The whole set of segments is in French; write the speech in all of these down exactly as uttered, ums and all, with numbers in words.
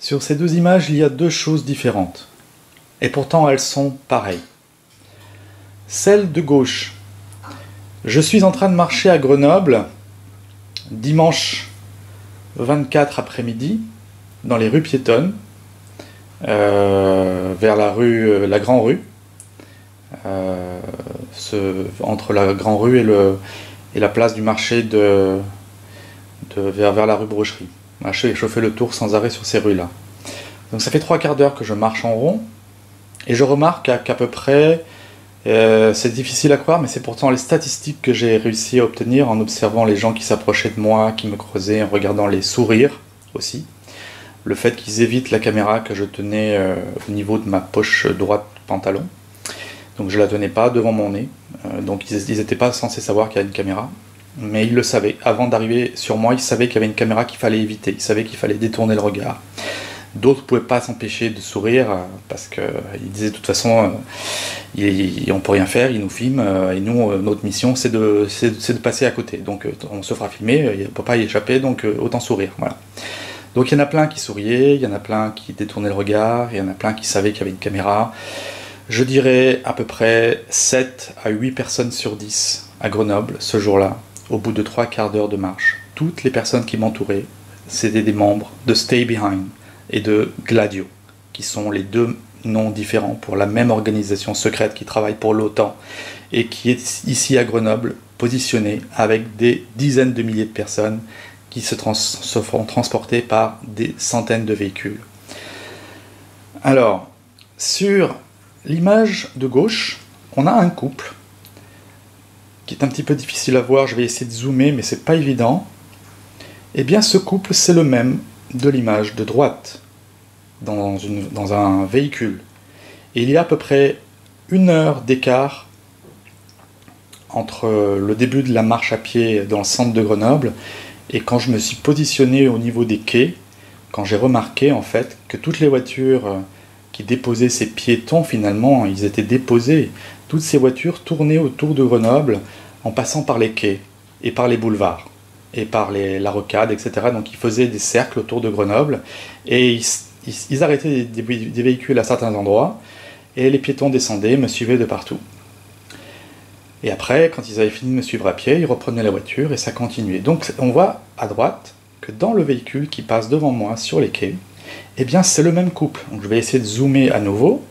Sur ces deux images, il y a deux choses différentes. Et pourtant, elles sont pareilles. Celle de gauche. Je suis en train de marcher à Grenoble, dimanche vingt-quatre après-midi, dans les rues piétonnes, euh, vers la rue, euh, la Grand Rue, euh, ce, entre la Grand Rue et, le, et la place du marché de, de, vers, vers la rue Brocherie. Je, je fais le tour sans arrêt sur ces rues-là. Donc ça fait trois quarts d'heure que je marche en rond, et je remarque qu'à qu'à peu près, euh, c'est difficile à croire, mais c'est pourtant les statistiques que j'ai réussi à obtenir en observant les gens qui s'approchaient de moi, qui me creusaient, en regardant les sourires aussi. Le fait qu'ils évitent la caméra que je tenais euh, au niveau de ma poche droite pantalon. Donc je la tenais pas devant mon nez, euh, donc ils n'étaient pas censés savoir qu'il y a une caméra. Mais ils le savaient. Avant d'arriver sur moi, ils savaient qu'il y avait une caméra qu'il fallait éviter. Ils savaient qu'il fallait détourner le regard. D'autres ne pouvaient pas s'empêcher de sourire euh, parce qu'ils disaient de toute façon, euh, il, il, on ne peut rien faire, ils nous filment. Euh, et nous, euh, notre mission, c'est de, de passer à côté. Donc euh, on se fera filmer, on ne peut pas y échapper, donc euh, autant sourire. Voilà. Donc il y en a plein qui souriaient, il y en a plein qui détournaient le regard, il y en a plein qui savaient qu'il y avait une caméra. Je dirais à peu près sept à huit personnes sur dix à Grenoble ce jour-là, au bout de trois quarts d'heure de marche. Toutes les personnes qui m'entouraient, c'était des membres de Stay Behind et de Gladio, qui sont les deux noms différents pour la même organisation secrète qui travaille pour l'OTAN et qui est ici à Grenoble, positionnée avec des dizaines de milliers de personnes qui se, trans se font transporter par des centaines de véhicules. Alors, sur l'image de gauche, on a un couple qui est un petit peu difficile à voir, je vais essayer de zoomer, mais c'est pas évident. Eh bien, ce couple, c'est le même de l'image de droite, dans, une, dans un véhicule. Et il y a à peu près une heure d'écart entre le début de la marche à pied dans le centre de Grenoble et quand je me suis positionné au niveau des quais, quand j'ai remarqué en fait que toutes les voitures qui déposaient ces piétons, finalement, ils étaient déposés. Toutes ces voitures tournaient autour de Grenoble en passant par les quais et par les boulevards et par les, la rocade, et cetera. Donc ils faisaient des cercles autour de Grenoble et ils, ils, ils arrêtaient des, des, des véhicules à certains endroits et les piétons descendaient, me suivaient de partout. Et après, quand ils avaient fini de me suivre à pied, ils reprenaient la voiture et ça continuait. Donc on voit à droite que dans le véhicule qui passe devant moi sur les quais, eh bien c'est le même couple. Donc je vais essayer de zoomer à nouveau.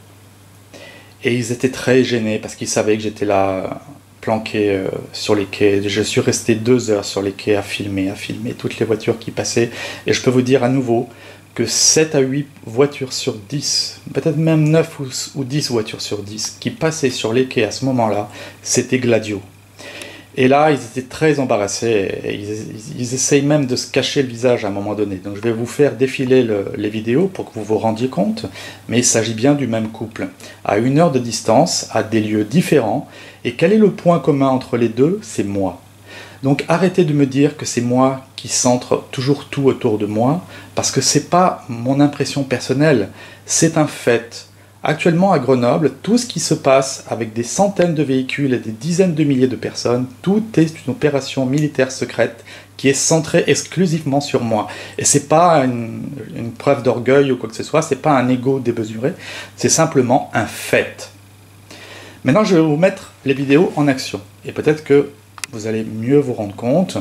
Et ils étaient très gênés parce qu'ils savaient que j'étais là, planqué euh, sur les quais. Je suis resté deux heures sur les quais à filmer, à filmer toutes les voitures qui passaient. Et je peux vous dire à nouveau que sept à huit voitures sur dix, peut-être même neuf ou dix voitures sur dix, qui passaient sur les quais à ce moment-là, c'était Gladio. Et là, ils étaient très embarrassés, et ils, ils, ils essayent même de se cacher le visage à un moment donné. Donc je vais vous faire défiler le, les vidéos pour que vous vous rendiez compte, mais il s'agit bien du même couple, à une heure de distance, à des lieux différents, et quel est le point commun entre les deux? C'est moi. Donc arrêtez de me dire que c'est moi qui centre toujours tout autour de moi, parce que c'est pas mon impression personnelle, c'est un fait. Actuellement à Grenoble, tout ce qui se passe avec des centaines de véhicules et des dizaines de milliers de personnes, tout est une opération militaire secrète qui est centrée exclusivement sur moi. Et c'est pas une, une preuve d'orgueil ou quoi que ce soit, c'est pas un ego démesuré, c'est simplement un fait. Maintenant, je vais vous mettre les vidéos en action. Et peut-être que vous allez mieux vous rendre compte,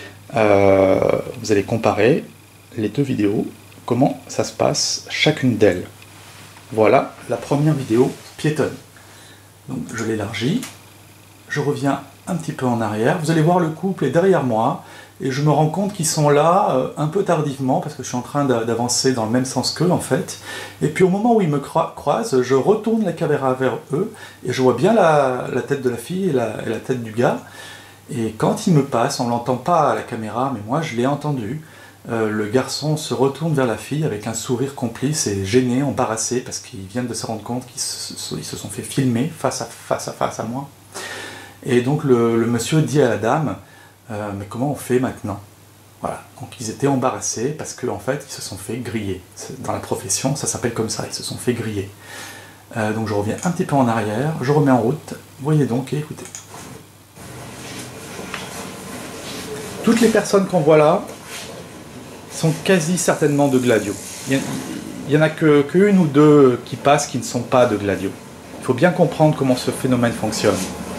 euh, vous allez comparer les deux vidéos, comment ça se passe chacune d'elles. Voilà la première vidéo piétonne. Donc je l'élargis, je reviens un petit peu en arrière, vous allez voir le couple est derrière moi, et je me rends compte qu'ils sont là euh, un peu tardivement, parce que je suis en train d'avancer dans le même sens qu'eux en fait, et puis au moment où ils me croisent, je retourne la caméra vers eux, et je vois bien la, la tête de la fille et la, et la tête du gars, et quand ils me passent, on ne l'entend pas à la caméra, mais moi je l'ai entendu. Euh, le garçon se retourne vers la fille avec un sourire complice et gêné, embarrassé, parce qu'ils viennent de se rendre compte qu'ils se, se sont fait filmer face à face à face à moi. Et donc le, le monsieur dit à la dame, euh, mais comment on fait maintenant? Voilà, donc ils étaient embarrassés parce qu'en en fait ils se sont fait griller. Dans la profession, ça s'appelle comme ça, ils se sont fait griller. Euh, donc je reviens un petit peu en arrière, je remets en route, voyez donc et écoutez. Toutes les personnes qu'on voit là, sont quasi certainement de Gladio. Il n'y en a que, que une ou deux qui passent qui ne sont pas de Gladio. Il faut bien comprendre comment ce phénomène fonctionne.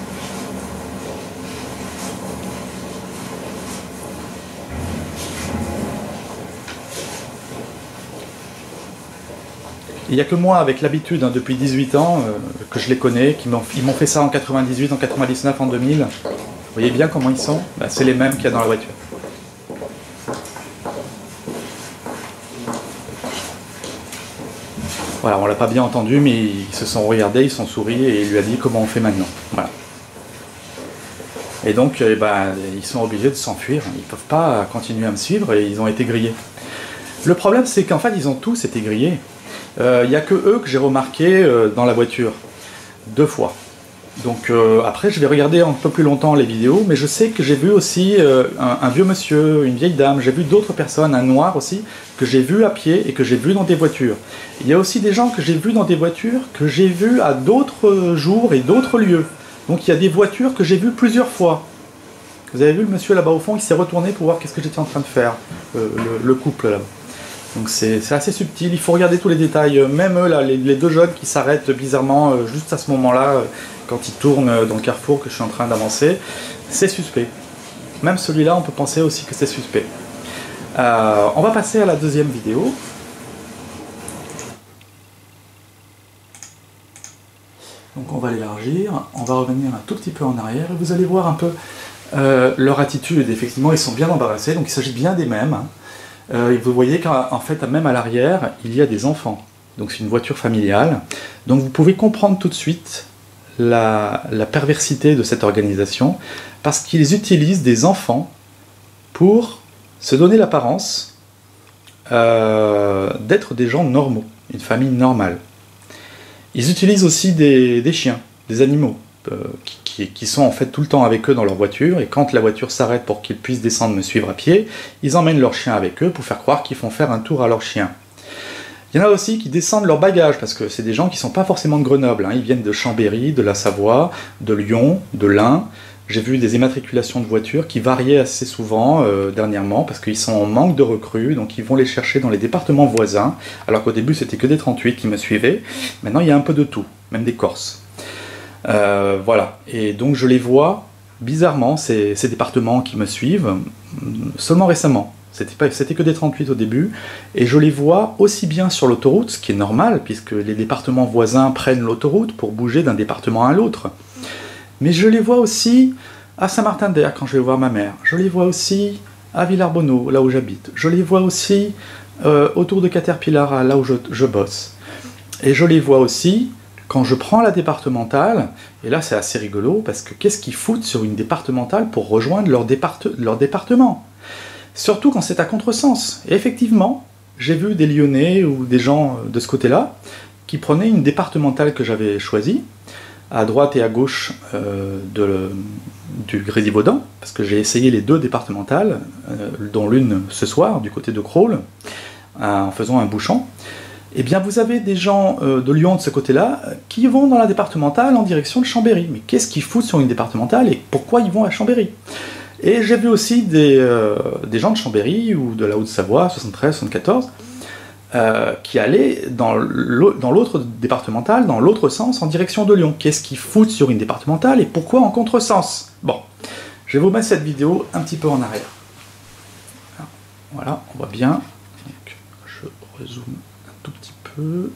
Il n'y a que moi, avec l'habitude, hein, depuis dix-huit ans, euh, que je les connais, qui m'ont, ils m'ont fait ça en quatre-vingt-dix-huit, en quatre-vingt-dix-neuf, en deux mille. Vous voyez bien comment ils sont? Ben, c'est les mêmes qu'il y a dans la voiture. Voilà, on l'a pas bien entendu, mais ils se sont regardés, ils se sont souris et il lui a dit comment on fait maintenant. Voilà. Et donc, eh ben, ils sont obligés de s'enfuir. Ils ne peuvent pas continuer à me suivre et ils ont été grillés. Le problème, c'est qu'en fait, ils ont tous été grillés. Il euh, n'y a que eux que j'ai remarqué euh, dans la voiture, deux fois. Donc euh, après, je vais regarder un peu plus longtemps les vidéos, mais je sais que j'ai vu aussi euh, un, un vieux monsieur, une vieille dame, j'ai vu d'autres personnes, un noir aussi, que j'ai vu à pied et que j'ai vu dans des voitures. Il y a aussi des gens que j'ai vus dans des voitures que j'ai vus à d'autres jours et d'autres lieux. Donc il y a des voitures que j'ai vues plusieurs fois. Vous avez vu le monsieur là-bas au fond, il s'est retourné pour voir qu'est-ce que j'étais en train de faire, euh, le, le couple là-bas. Donc c'est assez subtil, il faut regarder tous les détails, même eux là, les, les deux jeunes qui s'arrêtent bizarrement euh, juste à ce moment-là, euh, quand ils tournent dans le carrefour que je suis en train d'avancer, c'est suspect. Même celui-là, on peut penser aussi que c'est suspect. Euh, on va passer à la deuxième vidéo. Donc on va l'élargir, on va revenir un tout petit peu en arrière, et vous allez voir un peu euh, leur attitude. Effectivement, ils sont bien embarrassés, donc il s'agit bien des mêmes. Hein. Euh, vous voyez qu'en fait, même à l'arrière, il y a des enfants. Donc c'est une voiture familiale. Donc vous pouvez comprendre tout de suite la, la perversité de cette organisation, parce qu'ils utilisent des enfants pour se donner l'apparence euh, d'être des gens normaux, une famille normale. Ils utilisent aussi des, des chiens, des animaux, euh, qui, qui, qui sont en fait tout le temps avec eux dans leur voiture, et quand la voiture s'arrête pour qu'ils puissent descendre me suivre à pied, ils emmènent leur chien avec eux pour faire croire qu'ils font faire un tour à leur chien. Il y en a aussi qui descendent leur bagage, parce que c'est des gens qui ne sont pas forcément de Grenoble, hein. Ils viennent de Chambéry, de la Savoie, de Lyon, de l'Ain. J'ai vu des immatriculations de voitures qui variaient assez souvent euh, dernièrement, parce qu'ils sont en manque de recrues, donc ils vont les chercher dans les départements voisins, alors qu'au début c'était que des trente-huit qui me suivaient. Maintenant il y a un peu de tout, même des Corses. Euh, voilà, et donc je les vois bizarrement, ces, ces départements qui me suivent, seulement récemment. C'était que des trente-huit au début, et je les vois aussi bien sur l'autoroute, ce qui est normal, puisque les départements voisins prennent l'autoroute pour bouger d'un département à l'autre. Mais je les vois aussi à Saint-Martin-d'Air quand je vais voir ma mère. Je les vois aussi à Villarbonneau, là où j'habite. Je les vois aussi euh, autour de Caterpillar, là où je, je bosse. Et je les vois aussi quand je prends la départementale, et là c'est assez rigolo, parce que qu'est-ce qu'ils foutent sur une départementale pour rejoindre leur, départe leur département? Surtout quand c'est à contresens. Et effectivement, j'ai vu des Lyonnais ou des gens de ce côté-là qui prenaient une départementale que j'avais choisie, à droite et à gauche euh, de, du Grésivaudan, parce que j'ai essayé les deux départementales, euh, dont l'une ce soir, du côté de Crolles, euh, en faisant un bouchon. Eh bien, vous avez des gens euh, de Lyon de ce côté-là qui vont dans la départementale en direction de Chambéry. Mais qu'est-ce qu'ils foutent sur une départementale et pourquoi ils vont à Chambéry? Et j'ai vu aussi des, euh, des gens de Chambéry ou de la Haute-Savoie, soixante-treize, soixante-quatorze, euh, qui allaient dans l'autre départemental, dans l'autre sens, en direction de Lyon. Qu'est-ce qu'ils foutent sur une départementale et pourquoi en contresens? Bon, je vais vous mettre cette vidéo un petit peu en arrière. Voilà, on voit bien. Donc, je rezoome un tout petit peu.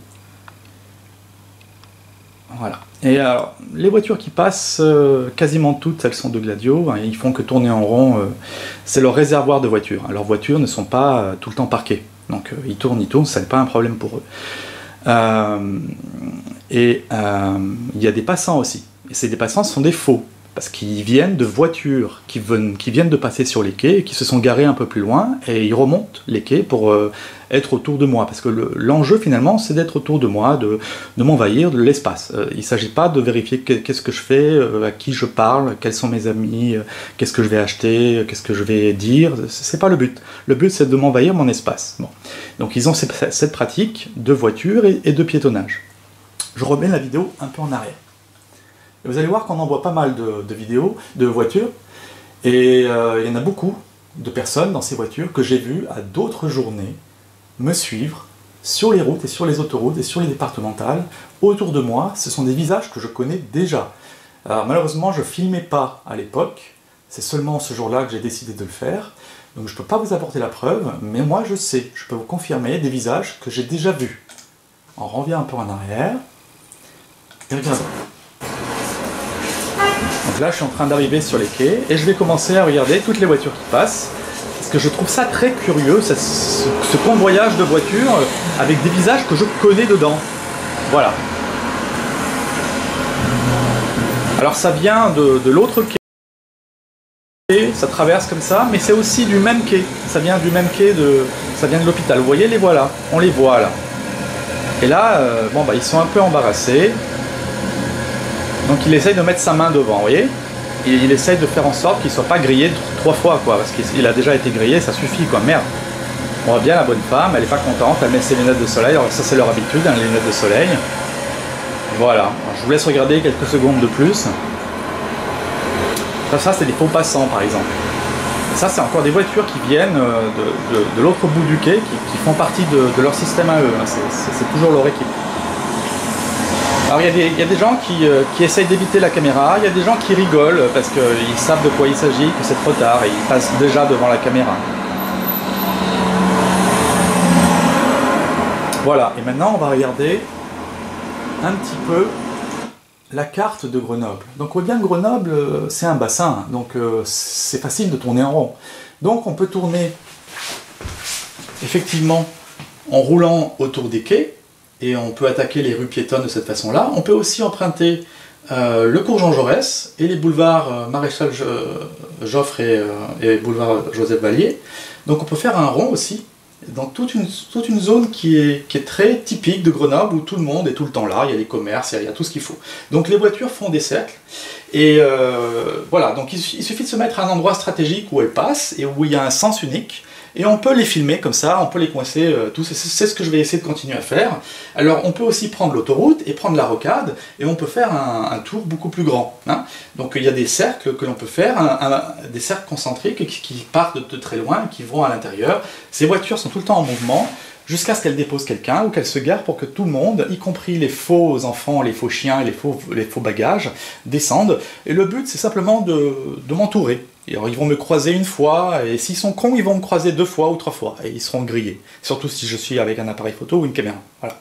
Voilà. Et alors, les voitures qui passent, euh, quasiment toutes, elles sont de Gladio, hein, ils font que tourner en rond, euh, c'est leur réservoir de voitures. Leurs voitures ne sont pas euh, tout le temps parquées, donc euh, ils tournent, ils tournent, ça n'est pas un problème pour eux. Euh, et euh, il y a des passants aussi, et ces des passants sont des faux, parce qu'ils viennent de voitures qui viennent, qui viennent de passer sur les quais, et qui se sont garés un peu plus loin, et ils remontent les quais pour euh, être autour de moi, parce que l'enjeu finalement c'est d'être autour de moi, de, de m'envahir de l'espace. Euh, il ne s'agit pas de vérifier qu'est-ce que je fais, euh, à qui je parle, quels sont mes amis, euh, qu'est-ce que je vais acheter, qu'est-ce que je vais dire, c'est pas le but. Le but c'est de m'envahir mon espace. Bon. Donc ils ont cette, cette pratique de voiture et, et de piétonnage. Je remets la vidéo un peu en arrière. Et vous allez voir qu'on en voit pas mal de, de vidéos, de voitures, et euh, il y en a beaucoup de personnes dans ces voitures que j'ai vues à d'autres journées me suivre sur les routes et sur les autoroutes et sur les départementales. Autour de moi, ce sont des visages que je connais déjà. Alors malheureusement, je ne filmais pas à l'époque, c'est seulement ce jour-là que j'ai décidé de le faire, donc je ne peux pas vous apporter la preuve, mais moi je sais, je peux vous confirmer des visages que j'ai déjà vus. On revient un peu en arrière, et regardez. Donc là, je suis en train d'arriver sur les quais, et je vais commencer à regarder toutes les voitures qui passent, parce que je trouve ça très curieux, ce, ce, ce convoyage de voitures avec des visages que je connais dedans. Voilà. Alors ça vient de, de l'autre quai, ça traverse comme ça, mais c'est aussi du même quai. Ça vient du même quai, de, ça vient de l'hôpital. Vous voyez, les voilà, on les voit là. Et là, euh, bon bah ils sont un peu embarrassés. Donc il essaye de mettre sa main devant, vous voyez. Et il essaye de faire en sorte qu'il ne soit pas grillé trois fois, quoi, parce qu'il a déjà été grillé, ça suffit, quoi, merde. On voit bien la bonne femme, elle n'est pas contente, elle met ses lunettes de soleil, alors ça c'est leur habitude, hein, les lunettes de soleil. Voilà, alors, je vous laisse regarder quelques secondes de plus. Ça, ça c'est des faux passants par exemple. Et ça c'est encore des voitures qui viennent de, de, de l'autre bout du quai, qui, qui font partie de, de leur système à eux, hein. C'est toujours leur équipe. Alors il y, a des, il y a des gens qui, euh, qui essayent d'éviter la caméra, il y a des gens qui rigolent parce qu'ils savent de quoi il s'agit, que c'est trop tard et ils passent déjà devant la caméra. Voilà, et maintenant on va regarder un petit peu la carte de Grenoble. Donc on voit bien que Grenoble, c'est un bassin, donc euh, c'est facile de tourner en rond. Donc on peut tourner effectivement en roulant autour des quais, et on peut attaquer les rues piétonnes de cette façon-là. On peut aussi emprunter euh, le cours Jean Jaurès et les boulevards euh, Maréchal Joffre et, euh, et boulevard Joseph Vallier. Donc on peut faire un rond aussi, dans toute une, toute une zone qui est, qui est très typique de Grenoble, où tout le monde est tout le temps là, il y a les commerces, il y a, il y a tout ce qu'il faut. Donc les voitures font des cercles, et euh, voilà, donc il, il suffit de se mettre à un endroit stratégique où elles passent, et où il y a un sens unique, et on peut les filmer comme ça, on peut les coincer euh, tous, c'est ce que je vais essayer de continuer à faire. Alors on peut aussi prendre l'autoroute et prendre la rocade, et on peut faire un, un tour beaucoup plus grand, hein. Donc il y a des cercles que l'on peut faire, un, un, des cercles concentriques qui, qui partent de, de très loin, qui vont à l'intérieur. Ces voitures sont tout le temps en mouvement, jusqu'à ce qu'elles déposent quelqu'un, ou qu'elles se garent pour que tout le monde, y compris les faux enfants, les faux chiens et les faux, les faux bagages, descendent. Et le but c'est simplement de, de m'entourer. Et alors ils vont me croiser une fois, et s'ils sont cons, ils vont me croiser deux fois ou trois fois, et ils seront grillés. Surtout si je suis avec un appareil photo ou une caméra. Voilà.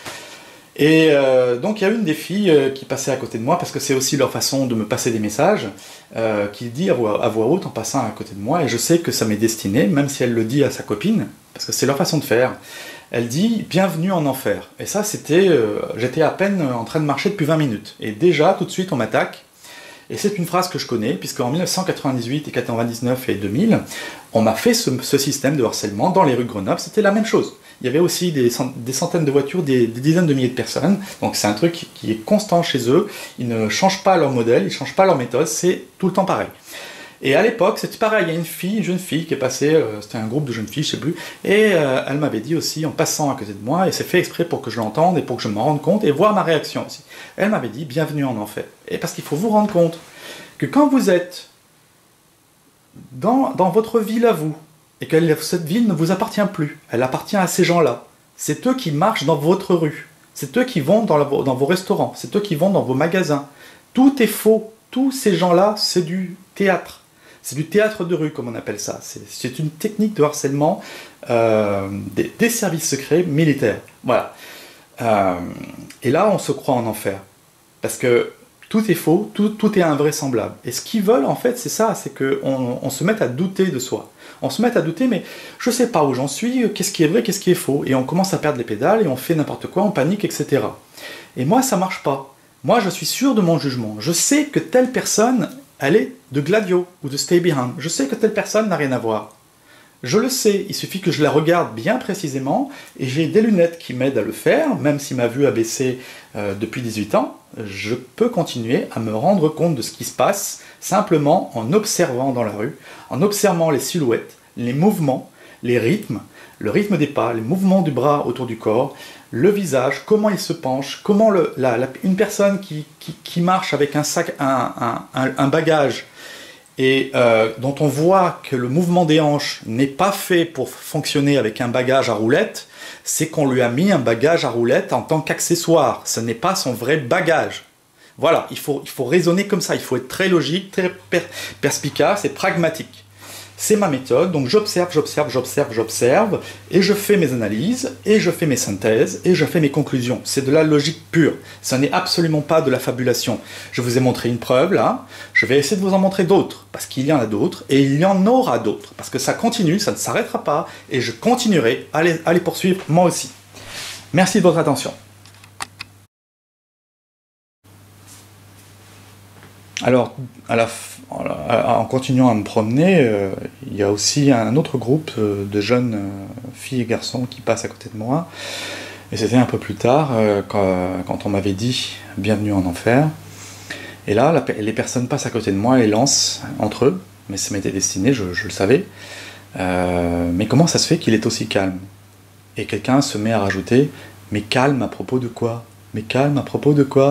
Et euh, donc il y a une des filles euh, qui passait à côté de moi, parce que c'est aussi leur façon de me passer des messages, euh, qui dit à voix, à voix haute en passant à côté de moi, et je sais que ça m'est destiné, même si elle le dit à sa copine, parce que c'est leur façon de faire. Elle dit « Bienvenue en enfer ». Et ça, c'était, euh, j'étais à peine en train de marcher depuis vingt minutes. Et déjà, tout de suite, on m'attaque. Et c'est une phrase que je connais, puisqu'en mille neuf cent quatre-vingt-dix-huit et quatre-vingt-dix-neuf et deux mille, on m'a fait ce, ce système de harcèlement dans les rues de Grenoble, c'était la même chose. Il y avait aussi des, des centaines de voitures, des, des dizaines de milliers de personnes, donc c'est un truc qui, qui est constant chez eux, ils ne changent pas leur modèle, ils ne changent pas leur méthode, c'est tout le temps pareil. Et à l'époque, c'était pareil, il y a une fille, une jeune fille qui est passée, euh, c'était un groupe de jeunes filles, je sais plus, et euh, elle m'avait dit aussi, en passant à côté de moi, et c'est fait exprès pour que je l'entende et pour que je me rende compte, et voir ma réaction aussi. Elle m'avait dit, bienvenue en enfer. Et parce qu'il faut vous rendre compte que quand vous êtes dans, dans votre ville à vous, et que cette ville ne vous appartient plus, elle appartient à ces gens-là, c'est eux qui marchent dans votre rue, c'est eux qui vont dans, la, dans vos restaurants, c'est eux qui vont dans vos magasins, tout est faux, tous ces gens-là, c'est du théâtre. C'est du théâtre de rue, comme on appelle ça. C'est une technique de harcèlement euh, des, des services secrets militaires. Voilà. Euh, et là, on se croit en enfer. Parce que tout est faux, tout, tout est invraisemblable. Et ce qu'ils veulent, en fait, c'est ça, c'est qu'on on se mette à douter de soi. On se mette à douter, mais je ne sais pas où j'en suis, qu'est-ce qui est vrai, qu'est-ce qui est faux. Et on commence à perdre les pédales, et on fait n'importe quoi, on panique, et cetera. Et moi, ça ne marche pas. Moi, je suis sûr de mon jugement. Je sais que telle personne... elle est de Gladio ou de Stay Behind. Je sais que telle personne n'a rien à voir. Je le sais, il suffit que je la regarde bien précisément, et j'ai des lunettes qui m'aident à le faire, même si ma vue a baissé euh, depuis dix-huit ans, je peux continuer à me rendre compte de ce qui se passe, simplement en observant dans la rue, en observant les silhouettes, les mouvements, les rythmes, le rythme des pas, les mouvements du bras autour du corps, le visage, comment il se penche, comment le, la, la, une personne qui, qui, qui marche avec un sac, un, un, un bagage, et euh, dont on voit que le mouvement des hanches n'est pas fait pour fonctionner avec un bagage à roulettes, c'est qu'on lui a mis un bagage à roulettes en tant qu'accessoire. Ce n'est pas son vrai bagage. Voilà, il faut, il faut raisonner comme ça, il faut être très logique, très per perspicace et pragmatique. C'est ma méthode, donc j'observe, j'observe, j'observe, j'observe, et je fais mes analyses, et je fais mes synthèses, et je fais mes conclusions. C'est de la logique pure, ça n'est absolument pas de la fabulation. Je vous ai montré une preuve, là, je vais essayer de vous en montrer d'autres, parce qu'il y en a d'autres, et il y en aura d'autres, parce que ça continue, ça ne s'arrêtera pas, et je continuerai à les, à les poursuivre moi aussi. Merci de votre attention. Alors, à la, en continuant à me promener, euh, il y a aussi un autre groupe euh, de jeunes euh, filles et garçons qui passent à côté de moi. Et c'était un peu plus tard, euh, quand, quand on m'avait dit « Bienvenue en enfer ». Et là, la, les personnes passent à côté de moi et lancent entre eux, mais ça m'était destiné, je, je le savais. Euh, mais comment ça se fait qu'il est aussi calme? Et quelqu'un se met à rajouter « Mais calme à propos de quoi? Mais calme à propos de quoi ?»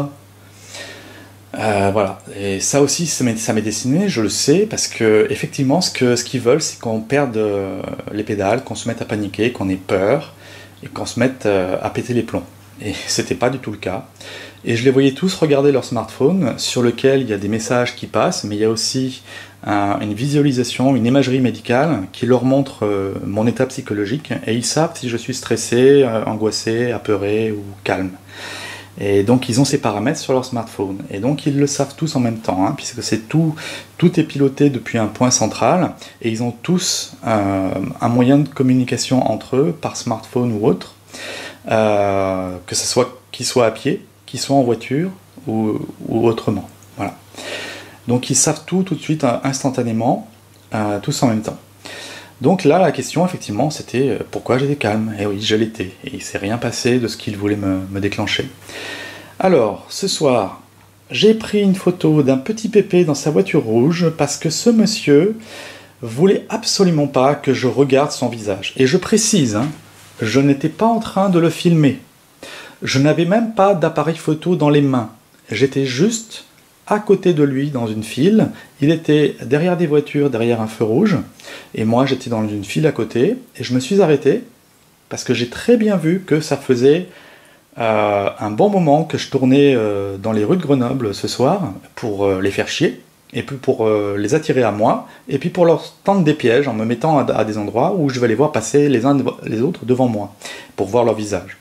Euh, voilà, et ça aussi, ça m'est destiné, je le sais, parce que effectivement, ce que ce qu'ils veulent, c'est qu'on perde euh, les pédales, qu'on se mette à paniquer, qu'on ait peur, et qu'on se mette euh, à péter les plombs. Et c'était pas du tout le cas. Et je les voyais tous regarder leur smartphone, sur lequel il y a des messages qui passent, mais il y a aussi un, une visualisation, une imagerie médicale qui leur montre euh, mon état psychologique, et ils savent si je suis stressé, euh, angoissé, apeuré ou calme. Et donc ils ont ces paramètres sur leur smartphone, et donc ils le savent tous en même temps, hein, puisque c'est tout, tout est piloté depuis un point central, et ils ont tous euh, un moyen de communication entre eux, par smartphone ou autre, euh, que ce soit qu'ils soient à pied, qu'ils soient en voiture, ou, ou autrement. Voilà. Donc ils savent tout tout de suite, instantanément, euh, tous en même temps. Donc là, la question, effectivement, c'était pourquoi j'étais calme. Et oui, je l'étais, et il ne s'est rien passé de ce qu'il voulait me, me déclencher. Alors, ce soir, j'ai pris une photo d'un petit pépé dans sa voiture rouge, parce que ce monsieur voulait absolument pas que je regarde son visage. Et je précise, hein, je n'étais pas en train de le filmer. Je n'avais même pas d'appareil photo dans les mains. J'étais juste à côté de lui dans une file, il était derrière des voitures, derrière un feu rouge, et moi j'étais dans une file à côté, et je me suis arrêté, parce que j'ai très bien vu que ça faisait euh, un bon moment que je tournais euh, dans les rues de Grenoble ce soir, pour euh, les faire chier, et puis pour euh, les attirer à moi, et puis pour leur tendre des pièges, en me mettant à, à des endroits où je vais les voir passer les uns les autres devant moi, pour voir leur visage.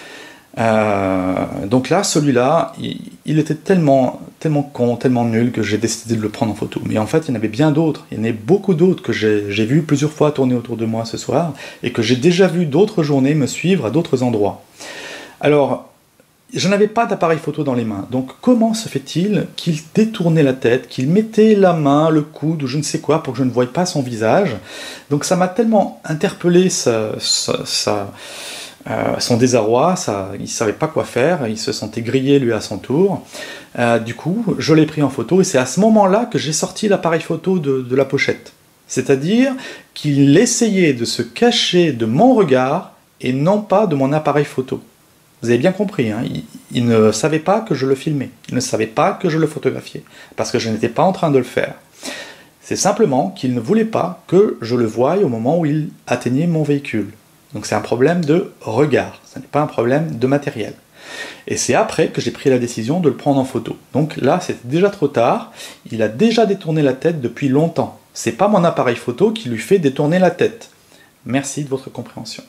Euh, donc là, celui-là, il, il était tellement, tellement con, tellement nul que j'ai décidé de le prendre en photo. Mais en fait, il y en avait bien d'autres. Il y en avait beaucoup d'autres que j'ai vu plusieurs fois tourner autour de moi ce soir et que j'ai déjà vu d'autres journées me suivre à d'autres endroits. Alors, je n'avais pas d'appareil photo dans les mains. Donc, comment se fait-il qu'il détournait la tête, qu'il mettait la main, le coude ou je ne sais quoi pour que je ne voie pas son visage? Donc, ça m'a tellement interpellé ça. ça, ça Euh, son désarroi, ça, il ne savait pas quoi faire, il se sentait grillé lui à son tour. Euh, du coup, je l'ai pris en photo et c'est à ce moment-là que j'ai sorti l'appareil photo de, de la pochette. C'est-à-dire qu'il essayait de se cacher de mon regard et non pas de mon appareil photo. Vous avez bien compris, hein, il, il ne savait pas que je le filmais, il ne savait pas que je le photographiais, parce que je n'étais pas en train de le faire. C'est simplement qu'il ne voulait pas que je le voie au moment où il atteignait mon véhicule. Donc c'est un problème de regard, ce n'est pas un problème de matériel. Et c'est après que j'ai pris la décision de le prendre en photo. Donc là, c'était déjà trop tard, il a déjà détourné la tête depuis longtemps. C'est pas mon appareil photo qui lui fait détourner la tête. Merci de votre compréhension.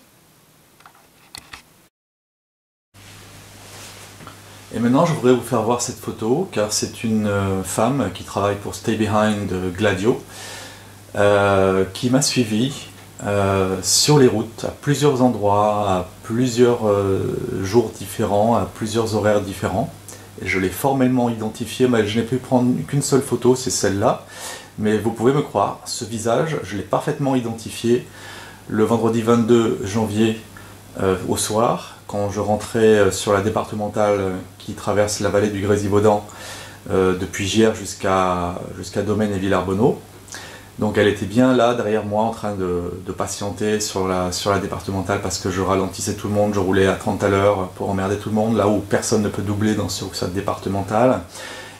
Et maintenant, je voudrais vous faire voir cette photo, car c'est une femme qui travaille pour Stay Behind Gladio, euh, qui m'a suivi Euh, sur les routes, à plusieurs endroits, à plusieurs euh, jours différents, à plusieurs horaires différents. Et je l'ai formellement identifié, mais je n'ai pu prendre qu'une seule photo, c'est celle-là. Mais vous pouvez me croire, ce visage, je l'ai parfaitement identifié le vendredi vingt-deux janvier euh, au soir, quand je rentrais sur la départementale qui traverse la vallée du Grésivaudan euh, depuis Giers jusqu'à jusqu'à Domaine et Villarbonneau. Donc elle était bien là, derrière moi, en train de, de patienter sur la, sur la départementale parce que je ralentissais tout le monde, je roulais à trente à l'heure pour emmerder tout le monde, là où personne ne peut doubler dans, sur cette départementale.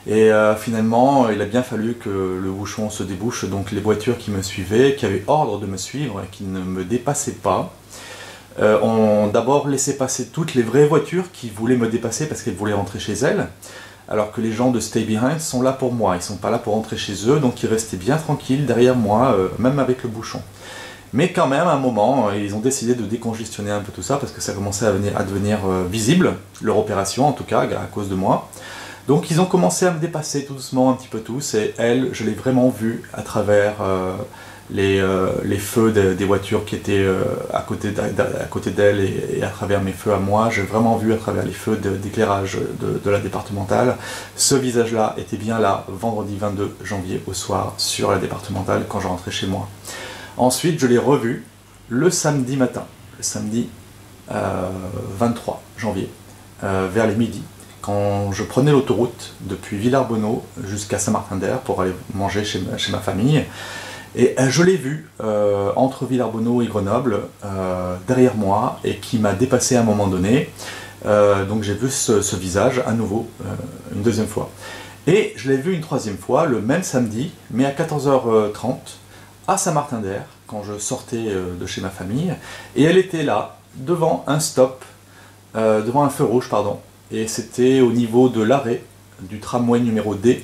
Et euh, finalement, il a bien fallu que le bouchon se débouche, donc les voitures qui me suivaient, qui avaient ordre de me suivre et qui ne me dépassaient pas, euh, ont d'abord laissé passer toutes les vraies voitures qui voulaient me dépasser parce qu'elles voulaient rentrer chez elles, alors que les gens de Stay Behind sont là pour moi, ils ne sont pas là pour rentrer chez eux, donc ils restaient bien tranquilles derrière moi, euh, même avec le bouchon. Mais quand même, à un moment, euh, ils ont décidé de décongestionner un peu tout ça, parce que ça commençait à, venir, à devenir euh, visible, leur opération en tout cas, à cause de moi. Donc ils ont commencé à me dépasser tout doucement un petit peu tous, et elle, je l'ai vraiment vue à travers euh, les, euh, les feux de, des voitures qui étaient euh, à côté d'elle et, et à travers mes feux à moi. J'ai vraiment vu à travers les feux d'éclairage de, de, de la départementale. Ce visage-là était bien là, vendredi vingt-deux janvier au soir, sur la départementale, quand je rentrais chez moi. Ensuite, je l'ai revu le samedi matin, le samedi euh, vingt-trois janvier, euh, vers les midi, quand je prenais l'autoroute depuis Villarbonneau jusqu'à Saint-Martin-d'Air pour aller manger chez ma, chez ma famille. Et euh, je l'ai vu euh, entre Villarbonneau et Grenoble, euh, derrière moi, et qui m'a dépassé à un moment donné. Euh, donc j'ai vu ce, ce visage à nouveau, euh, une deuxième fois. Et je l'ai vu une troisième fois, le même samedi, mais à quatorze heures trente, à Saint-Martin-d'Air, quand je sortais euh, de chez ma famille. Et elle était là, devant un stop, euh, devant un feu rouge, pardon. Et c'était au niveau de l'arrêt du tramway numéro D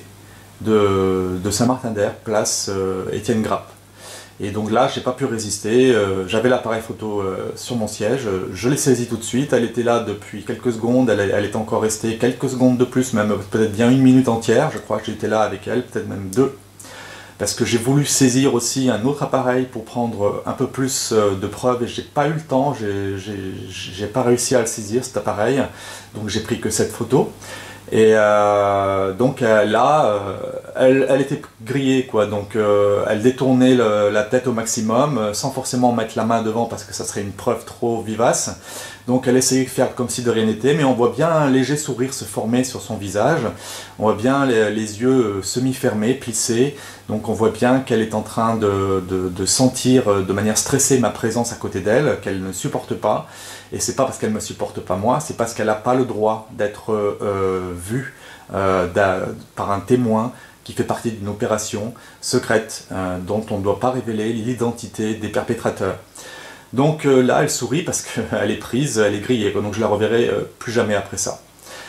de, de Saint-Martin-d'Air, place euh, Étienne Grappe. Et donc là, j'ai pas pu résister, euh, j'avais l'appareil photo euh, sur mon siège, je l'ai saisi tout de suite, elle était là depuis quelques secondes, elle, elle est encore restée quelques secondes de plus, même peut-être bien une minute entière, je crois que j'étais là avec elle, peut-être même deux. Parce que j'ai voulu saisir aussi un autre appareil pour prendre un peu plus de preuves et j'ai pas eu le temps, j'ai pas réussi à le saisir cet appareil, donc j'ai pris que cette photo. Et euh, donc là, euh, elle, elle était grillée, quoi, donc euh, elle détournait le, la tête au maximum, sans forcément mettre la main devant parce que ça serait une preuve trop vivace. Donc elle essayait de faire comme si de rien n'était, mais on voit bien un léger sourire se former sur son visage, on voit bien les, les yeux semi-fermés, plissés, donc on voit bien qu'elle est en train de, de, de sentir de manière stressée ma présence à côté d'elle, qu'elle ne supporte pas, et c'est pas parce qu'elle ne me supporte pas moi, c'est parce qu'elle n'a pas le droit d'être euh, vue euh, par un témoin qui fait partie d'une opération secrète euh, dont on ne doit pas révéler l'identité des perpétrateurs. Donc euh, là, elle sourit parce qu'elle est prise, elle est grillée, donc je la reverrai euh, plus jamais après ça.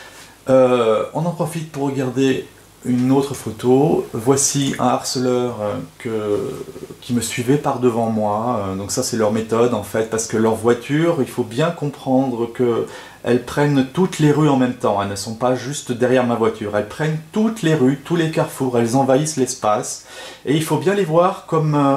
Euh, on en profite pour regarder une autre photo. Voici un harceleur euh, que, qui me suivait par devant moi. Euh, donc ça, c'est leur méthode en fait, parce que leur voiture, il faut bien comprendre qu'elles prennent toutes les rues en même temps. Elles ne sont pas juste derrière ma voiture. Elles prennent toutes les rues, tous les carrefours, elles envahissent l'espace. Et il faut bien les voir comme euh,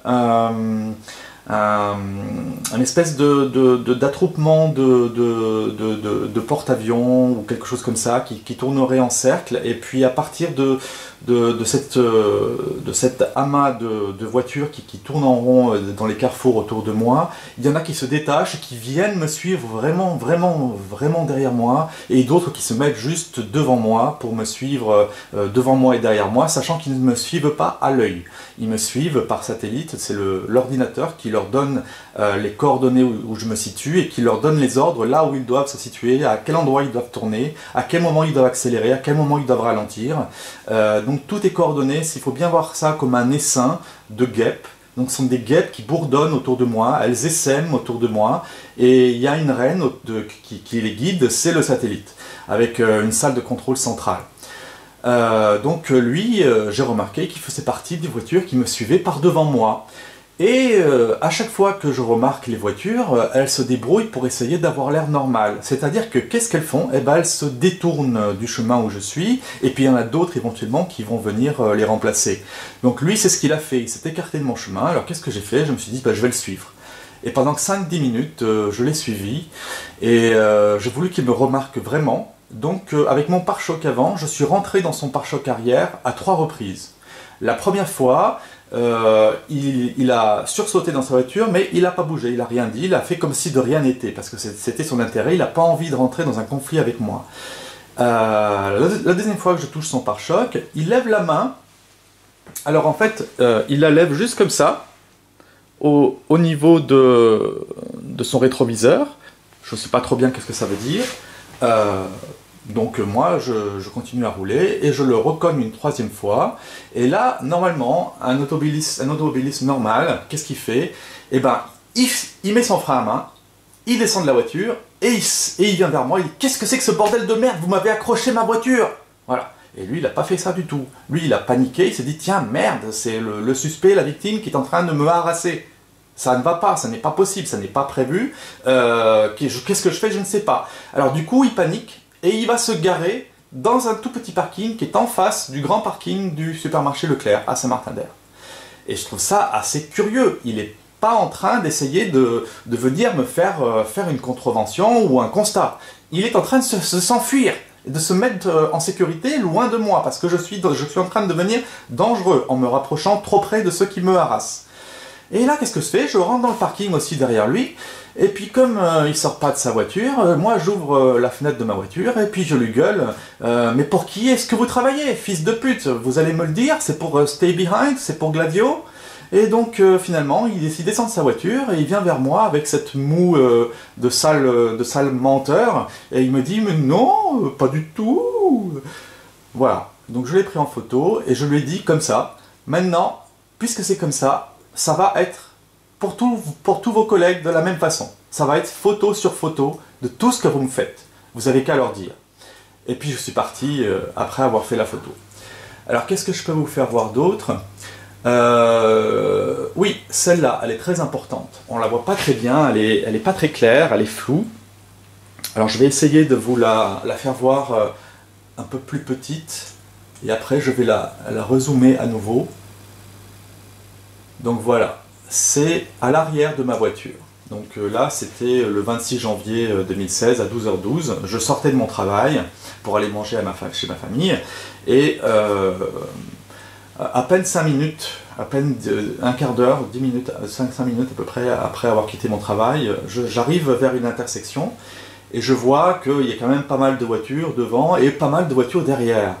euh, un, un espèce de, de, de, d'attroupement de, de, de, de, de porte-avions ou quelque chose comme ça qui, qui tournerait en cercle, et puis à partir de, de, de, cette, de cet amas de, de voitures qui, qui tournent en rond dans les carrefours autour de moi, il y en a qui se détachent et qui viennent me suivre vraiment, vraiment, vraiment derrière moi, et d'autres qui se mettent juste devant moi pour me suivre euh, devant moi et derrière moi, sachant qu'ils ne me suivent pas à l'œil. Ils me suivent par satellite, c'est l'ordinateur qui leur donne euh, les coordonnées où, où je me situe et qui leur donne les ordres là où ils doivent se situer, à quel endroit ils doivent tourner, à quel moment ils doivent accélérer, à quel moment ils doivent ralentir. Euh, donc tout est coordonné, il faut bien voir ça comme un essaim de guêpes. Donc ce sont des guêpes qui bourdonnent autour de moi, elles essaiment autour de moi, et il y a une reine de, qui, qui les guide, c'est le satellite, avec euh, une salle de contrôle centrale. Euh, donc lui, euh, j'ai remarqué qu'il faisait partie des voitures qui me suivaient par devant moi. Et euh, à chaque fois que je remarque les voitures, euh, elles se débrouillent pour essayer d'avoir l'air normal. C'est-à-dire que qu'est-ce qu'elles font? Eh ben, elles se détournent du chemin où je suis, et puis il y en a d'autres éventuellement qui vont venir euh, les remplacer. Donc lui, c'est ce qu'il a fait, il s'est écarté de mon chemin. Alors qu'est-ce que j'ai fait? Je me suis dit, bah, je vais le suivre. Et pendant cinq dix minutes, euh, je l'ai suivi, et euh, j'ai voulu qu'il me remarque vraiment. Donc euh, avec mon pare-choc avant, je suis rentré dans son pare-choc arrière à trois reprises. La première fois, euh, il, il a sursauté dans sa voiture, mais il n'a pas bougé, il n'a rien dit, il a fait comme si de rien n'était, parce que c'était son intérêt, il n'a pas envie de rentrer dans un conflit avec moi. Euh, la, la deuxième fois que je touche son pare-choc, il lève la main. Alors en fait, euh, il la lève juste comme ça, au, au niveau de, de son rétroviseur. Je ne sais pas trop bien qu'est-ce que ça veut dire. Euh, Donc euh, moi, je, je continue à rouler et je le recogne une troisième fois. Et là, normalement, un automobiliste, un automobiliste normal, qu'est-ce qu'il fait? Eh ben, il, il met son frein à main, il descend de la voiture et il, et il vient vers moi, il dit: qu'est-ce que c'est que ce bordel de merde? Vous m'avez accroché ma voiture! Voilà. Et lui, il n'a pas fait ça du tout. Lui, il a paniqué, il s'est dit: tiens, merde, c'est le, le suspect, la victime qui est en train de me harasser. Ça ne va pas, ça n'est pas possible, ça n'est pas prévu. Euh, Qu'est-ce que je fais? Je ne sais pas. Alors du coup, il panique et il va se garer dans un tout petit parking qui est en face du grand parking du supermarché Leclerc à Saint-Martin-d'Hères. Et je trouve ça assez curieux. Il n'est pas en train d'essayer de, de venir me faire, euh, faire une contravention ou un constat. Il est en train de s'enfuir, de se mettre euh, en sécurité loin de moi, parce que je suis, je suis en train de devenir dangereux en me rapprochant trop près de ceux qui me harassent. Et là, qu'est-ce que je fais? Je rentre dans le parking aussi derrière lui, et puis comme euh, il sort pas de sa voiture, euh, moi j'ouvre euh, la fenêtre de ma voiture, et puis je lui gueule euh, mais pour qui est-ce que vous travaillez, fils de pute? Vous allez me le dire, c'est pour euh, Stay Behind, c'est pour Gladio? Et donc euh, finalement, il, il descend de sa voiture, et il vient vers moi avec cette moue euh, de, sale, de sale menteur, et il me dit: mais non, euh, pas du tout. Voilà, donc je l'ai pris en photo, et je lui ai dit comme ça: maintenant, puisque c'est comme ça, ça va être pour, tout, pour tous vos collègues de la même façon. Ça va être photo sur photo de tout ce que vous me faites. Vous avez qu'à leur dire. Et puis je suis parti euh, après avoir fait la photo. Alors qu'est-ce que je peux vous faire voir d'autre? euh, Oui, celle-là, elle est très importante. On ne la voit pas très bien, elle n'est elle est pas très claire, elle est floue. Alors je vais essayer de vous la, la faire voir euh, un peu plus petite. Et après je vais la, la rezoomer à nouveau. Donc voilà, c'est à l'arrière de ma voiture. Donc euh, là, c'était le vingt-six janvier deux mille seize à douze heures douze. Je sortais de mon travail pour aller manger à ma chez ma famille. Et euh, à peine cinq minutes, à peine un quart d'heure, dix minutes, cinq minutes à peu près après avoir quitté mon travail, j'arrive vers une intersection et je vois qu'il y a quand même pas mal de voitures devant et pas mal de voitures derrière.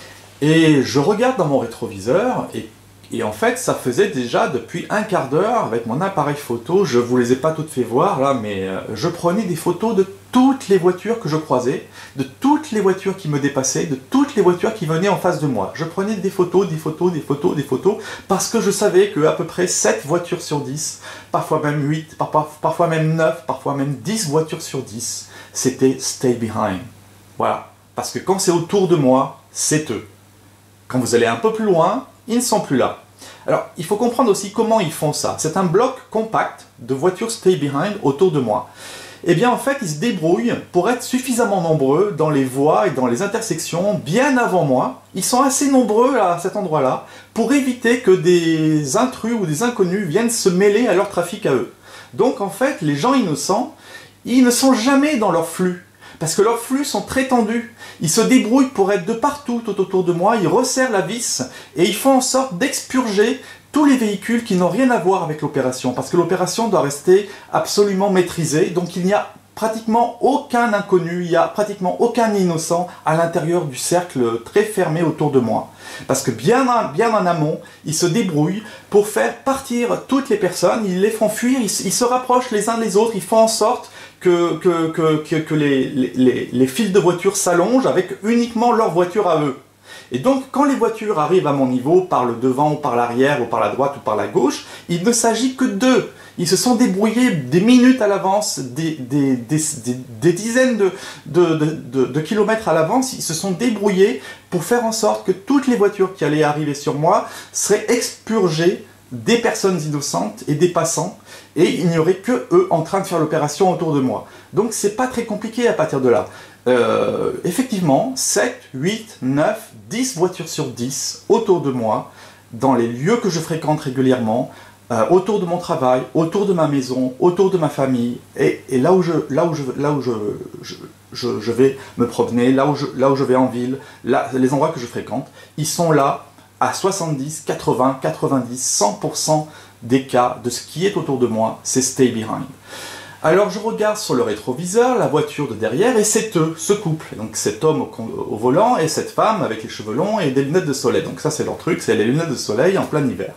Et je regarde dans mon rétroviseur et Et en fait, ça faisait déjà depuis un quart d'heure avec mon appareil photo, je ne vous les ai pas toutes fait voir là, mais je prenais des photos de toutes les voitures que je croisais, de toutes les voitures qui me dépassaient, de toutes les voitures qui venaient en face de moi. Je prenais des photos, des photos, des photos, des photos, parce que je savais qu'à peu près sept voitures sur dix, parfois même huit, parfois, parfois même neuf, parfois même dix voitures sur dix, c'était Stay Behind. Voilà. Parce que quand c'est autour de moi, c'est eux. Quand vous allez un peu plus loin, ils ne sont plus là. Alors, il faut comprendre aussi comment ils font ça. C'est un bloc compact de voitures Stay Behind autour de moi. Eh bien, en fait, ils se débrouillent pour être suffisamment nombreux dans les voies et dans les intersections bien avant moi. Ils sont assez nombreux à cet endroit-là pour éviter que des intrus ou des inconnus viennent se mêler à leur trafic à eux. Donc, en fait, les gens innocents, ils ne sont jamais dans leur flux. Parce que leurs flux sont très tendus. Ils se débrouillent pour être de partout tout autour de moi, ils resserrent la vis et ils font en sorte d'expurger tous les véhicules qui n'ont rien à voir avec l'opération. Parce que l'opération doit rester absolument maîtrisée, donc il n'y a pratiquement aucun inconnu, il n'y a pratiquement aucun innocent à l'intérieur du cercle très fermé autour de moi. Parce que bien, bien en amont, ils se débrouillent pour faire partir toutes les personnes, ils les font fuir, ils, ils se rapprochent les uns des autres, ils font en sorte que, que, que, que, que les, les, les files de voitures s'allongent avec uniquement leur voiture à eux. Et donc, quand les voitures arrivent à mon niveau, par le devant ou par l'arrière, ou par la droite ou par la gauche, il ne s'agit que d'eux. Ils se sont débrouillés des minutes à l'avance, des, des, des, des, des dizaines de, de, de, de, de kilomètres à l'avance, ils se sont débrouillés pour faire en sorte que toutes les voitures qui allaient arriver sur moi seraient expurgées des personnes innocentes et des passants, et il n'y aurait que eux en train de faire l'opération autour de moi. Donc c'est pas très compliqué à partir de là. Euh, effectivement, sept, huit, neuf, dix voitures sur dix autour de moi, dans les lieux que je fréquente régulièrement, euh, autour de mon travail, autour de ma maison, autour de ma famille, et, et là où, je, là où, je, là où je, je, je, je vais me promener, là où je, là où je vais en ville, là, les endroits que je fréquente, ils sont là à soixante-dix, quatre-vingts, quatre-vingt-dix, cent pour cent des cas de ce qui est autour de moi, c'est Stay Behind. Alors je regarde sur le rétroviseur la voiture de derrière et c'est eux, ce couple. Donc cet homme au, au volant et cette femme avec les cheveux longs et des lunettes de soleil. Donc ça c'est leur truc, c'est les lunettes de soleil en plein hiver.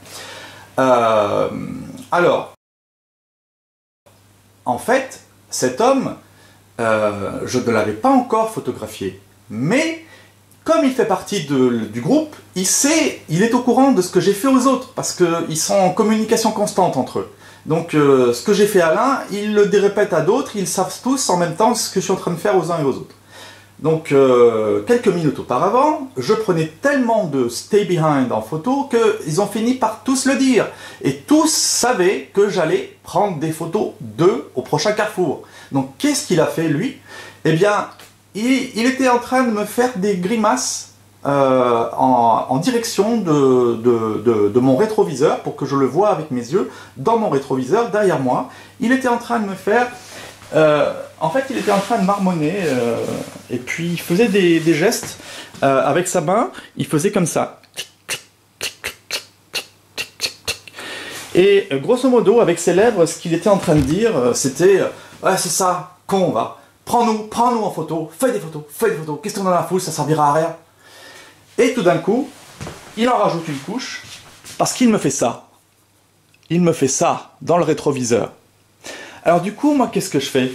Euh, alors, en fait, cet homme, euh, je ne l'avais pas encore photographié. Mais, comme il fait partie de, du groupe, il sait, il est au courant de ce que j'ai fait aux autres, parce qu'ils sont en communication constante entre eux. Donc, euh, ce que j'ai fait à l'un, il le répète à d'autres, ils savent tous en même temps ce que je suis en train de faire aux uns et aux autres. Donc, euh, quelques minutes auparavant, je prenais tellement de stay behind en photo qu'ils ont fini par tous le dire. Et tous savaient que j'allais prendre des photos d'eux au prochain carrefour. Donc, qu'est-ce qu'il a fait, lui? Eh bien, il, il était en train de me faire des grimaces euh, en, en direction de, de, de, de mon rétroviseur, pour que je le voie avec mes yeux, dans mon rétroviseur, derrière moi. Il était en train de me faire... Euh, en fait, il était en train de marmonner, euh, et puis il faisait des, des gestes euh, avec sa main, il faisait comme ça. Et grosso modo, avec ses lèvres, ce qu'il était en train de dire, c'était « Ouais, c'est ça, con, va, prends-nous, prends-nous en photo, fais des photos, fais des photos, qu'est-ce qu'on en a à foutre, ça servira à rien. » Et tout d'un coup, il en rajoute une couche, parce qu'il me fait ça. Il me fait ça, dans le rétroviseur. Alors du coup, moi, qu'est-ce que je fais?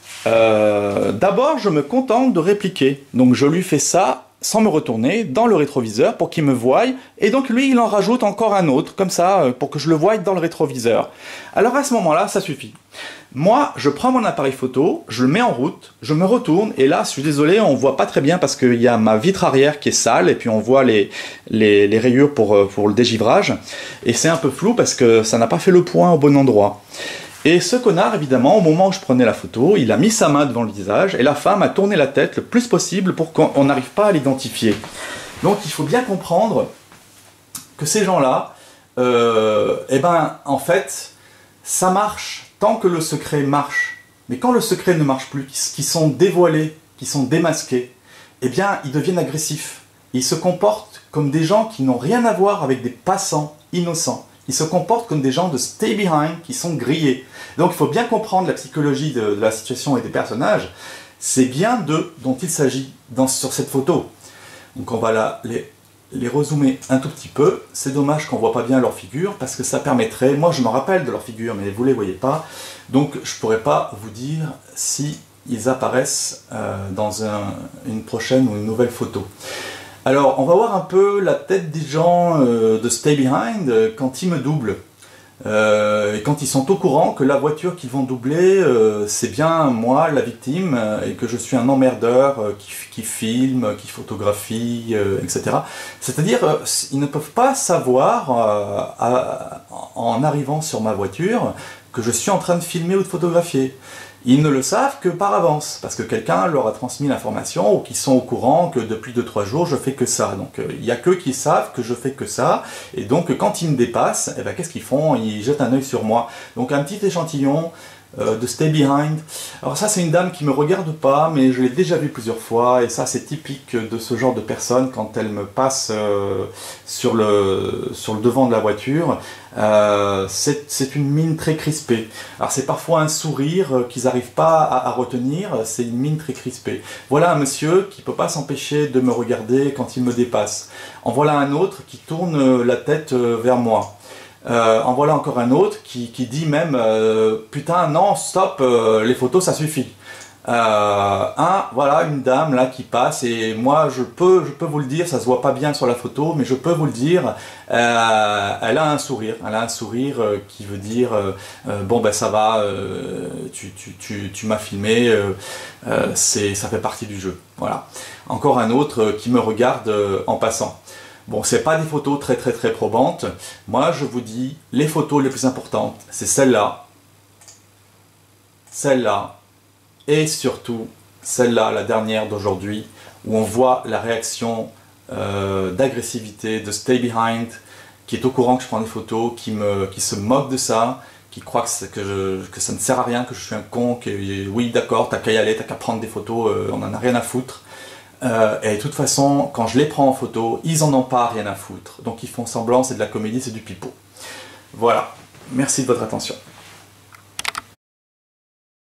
euh, D'abord, je me contente de répliquer. Donc je lui fais ça, sans me retourner, dans le rétroviseur, pour qu'il me voie. Et donc lui, il en rajoute encore un autre, comme ça, pour que je le voie dans le rétroviseur. Alors à ce moment-là, ça suffit. Moi, je prends mon appareil photo, je le mets en route, je me retourne, et là, je suis désolé, on voit pas très bien parce qu'il y a ma vitre arrière qui est sale, et puis on voit les, les, les rayures pour, pour le dégivrage. Et c'est un peu flou parce que ça n'a pas fait le point au bon endroit. Et ce connard, évidemment, au moment où je prenais la photo, il a mis sa main devant le visage et la femme a tourné la tête le plus possible pour qu'on n'arrive pas à l'identifier. Donc il faut bien comprendre que ces gens-là, euh, eh ben, en fait, ça marche tant que le secret marche. Mais quand le secret ne marche plus, qu'ils sont dévoilés, qu'ils sont démasqués, eh bien, ils deviennent agressifs. Ils se comportent comme des gens qui n'ont rien à voir avec des passants innocents. Ils se comportent comme des gens de stay behind qui sont grillés. Donc il faut bien comprendre la psychologie de, de la situation et des personnages. C'est bien d'eux dont il s'agit sur cette photo. Donc on va là les, les rezoomer un tout petit peu. C'est dommage qu'on ne voit pas bien leur figure parce que ça permettrait... Moi je me rappelle de leur figure mais vous ne les voyez pas. Donc je ne pourrais pas vous dire si ils apparaissent euh, dans un, une prochaine ou une nouvelle photo. Alors, on va voir un peu la tête des gens euh, de Stay Behind euh, quand ils me doublent. Euh, et quand ils sont au courant que la voiture qu'ils vont doubler, euh, c'est bien moi, la victime, euh, et que je suis un emmerdeur euh, qui, qui filme, qui photographie, euh, et cetera. C'est-à-dire, euh, ils ne peuvent pas savoir, euh, à, en arrivant sur ma voiture, que je suis en train de filmer ou de photographier. Ils ne le savent que par avance, parce que quelqu'un leur a transmis l'information ou qu'ils sont au courant que depuis deux trois jours je fais que ça. Donc euh, il n'y a qu'eux qui savent que je fais que ça, et donc quand ils me dépassent, eh ben, qu'est-ce qu'ils font? Ils jettent un œil sur moi. Donc un petit échantillon euh, de Stay Behind. Alors ça c'est une dame qui me regarde pas, mais je l'ai déjà vue plusieurs fois, et ça c'est typique de ce genre de personne quand elle me passe euh, sur, le, sur le devant de la voiture. Euh, c'est une mine très crispée. Alors c'est parfois un sourire qu'ils n'arrivent pas à, à retenir, c'est une mine très crispée. Voilà un monsieur qui ne peut pas s'empêcher de me regarder quand il me dépasse. En voilà un autre qui tourne la tête vers moi. Euh, en voilà encore un autre qui, qui dit même euh, putain non stop, euh, les photos ça suffit. Euh, un, voilà une dame là qui passe, et moi je peux, je peux vous le dire, ça se voit pas bien sur la photo, mais je peux vous le dire, euh, elle a un sourire, elle a un sourire euh, qui veut dire euh, euh, bon ben ça va, euh, tu, tu, tu, tu m'as filmé, euh, euh, c'est, ça fait partie du jeu. Voilà. Encore un autre euh, qui me regarde euh, en passant. Bon, c'est pas des photos très très très probantes. Moi je vous dis, les photos les plus importantes, c'est celle-là, celle-là, et surtout celle-là, la dernière d'aujourd'hui, où on voit la réaction euh, d'agressivité de Stay Behind, qui est au courant que je prends des photos, qui, me, qui se moque de ça, qui croit que, que, je, que ça ne sert à rien, que je suis un con, que oui d'accord, t'as qu'à y aller, t'as qu'à prendre des photos, euh, on en a rien à foutre. Euh, et de toute façon, quand je les prends en photo, ils en ont pas rien à foutre. Donc ils font semblant, c'est de la comédie, c'est du pipeau. Voilà, merci de votre attention.